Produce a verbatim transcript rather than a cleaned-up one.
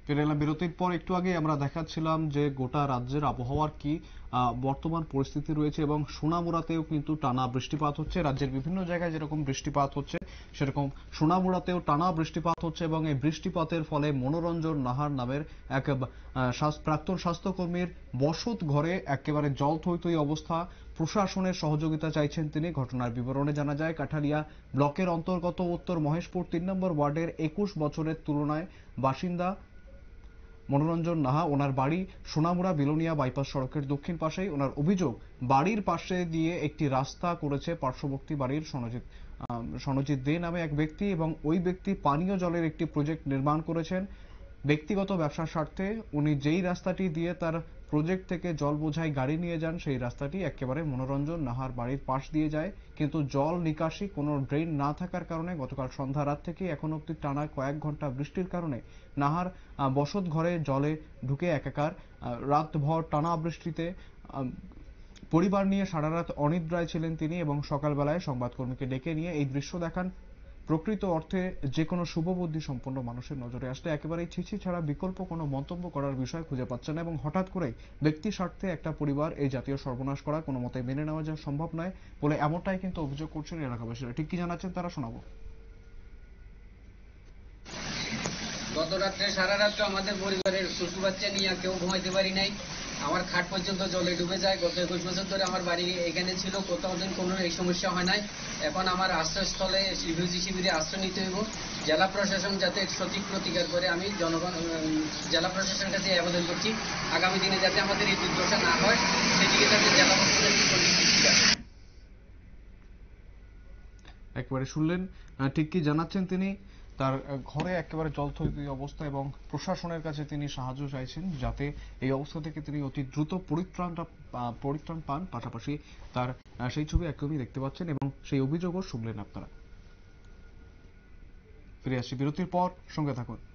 ফিরে এলাম বিরতির পর। একটু আগে আমরা দেখাচ্ছিলাম যে গোটা রাজ্যের আবহাওয়ার কি বর্তমান পরিস্থিতি রয়েছে এবং সোনামুড়াতেও কিন্তু টানা বৃষ্টিপাত হচ্ছে। রাজ্যের বিভিন্ন জায়গায় যেরকম বৃষ্টিপাত হচ্ছে সেরকম সোনামুড়াতেও টানা বৃষ্টিপাত হচ্ছে এবং এই বৃষ্টিপাতের ফলে মনোরঞ্জন নাহার নামের এক প্রাক্তন স্বাস্থ্যকর্মীর বসত ঘরে একেবারে জল থই থই অবস্থা। প্রশাসনের সহযোগিতা চাইছেন তিনি। ঘটনার বিবরণে জানা যায় কাঠালিয়া ব্লকের অন্তর্গত উত্তর মহেশপুর তিন নম্বর ওয়ার্ডের একুশ বছরের তুলনায় বাসিন্দা মনোরঞ্জন নাহা। ওনার বাড়ি সোনামুড়া বিলোনিয়া বাইপাস সড়কের দক্ষিণ পাশেই। ওনার অভিযোগ, বাড়ির পাশে দিয়ে একটি রাস্তা করেছে পার্শ্ববর্তী বাড়ির সনজিৎ সনজিৎ দে নামে এক ব্যক্তি এবং ওই ব্যক্তি পানীয় জলের একটি প্রজেক্ট নির্মাণ করেছেন ব্যক্তিগত ব্যবসার স্বার্থে। উনি যেই রাস্তাটি দিয়ে তার প্রজেক্ট থেকে জল বোঝাই গাড়ি নিয়ে যান সেই রাস্তাটি একেবারে মনোরঞ্জন নাহার বাড়ির পাশ দিয়ে যায়, কিন্তু জল নিকাশি কোনো ড্রেন না থাকার কারণে গতকাল সন্ধ্যা রাত থেকে এখন অব্দি টানা কয়েক ঘন্টা বৃষ্টির কারণে নাহার বসত ঘরে জলে ঢুকে একাকার। রাতভর টানা বৃষ্টিতে পরিবার নিয়ে সারা রাত অনিদ্রায় ছিলেন তিনি এবং সকালবেলায় সংবাদকর্মীকে ডেকে নিয়ে এই দৃশ্য দেখান। প্রকৃত অর্থে যে কোনো শুভবুদ্ধি সম্পন্ন মানুষের নজরে আসলে একেবারেই ছিছি ছাড়া বিকল্প কোনো মন্তব্য করার বিষয় খুঁজে পাচ্ছে না এবং হঠাৎ করে ব্যক্তি স্বার্থে একটা পরিবার এই জাতীয় সর্বনাশ করা কোনো মতে মেনে নেওয়া যা সম্ভব নয় বলে এমনটাই কিন্তু অভিযোগ করছেন এলাকাবাসীরা। ঠিক কি জানাচ্ছেন তারা শোনাবো। গত রাত্রে সারা রাত্রে আমাদের পরিবারের শিশু বাচ্চা নিয়ে কেউ ঘুমাইতে পারি নাই। আমার খাট পর্যন্ত জলে ডুবে যায়। গত একুশ বছর ধরে আমার বাড়ি এখানে ছিল, কোথাও দিন কোনো এই সমস্যা হয় নাই। এখন আমার আশ্রয়স্থলে রিফিউজি শিবিরে আশ্রয় নিতে হইব। জেলা প্রশাসন যাতে সঠিক প্রতিকার করে আমি জনগণ জেলা প্রশাসনের কাছে আবেদন করছি, আগামী দিনে যাতে আমাদের এই দুর্দশা না হয় সেদিকে যাতে জেলা প্রশাসনের দৃষ্টি রাখে। একেবারে শুনলেন, ঠিক কি জানাচ্ছেন তিনি। তার ঘরে একেবারে জলথই অবস্থা এবং প্রশাসনের কাছে তিনি সাহায্য চাইছেন যাতে এই অবস্থা থেকে তিনি অতি দ্রুত পরিত্রাণটা পরিত্রাণ পান। পাশাপাশি তার সেই ছবি একদমই দেখতে পাচ্ছেন এবং সেই অভিযোগও শুনলেন আপনারা। ফিরে আসছি বিরতির পর, সঙ্গে থাকুন।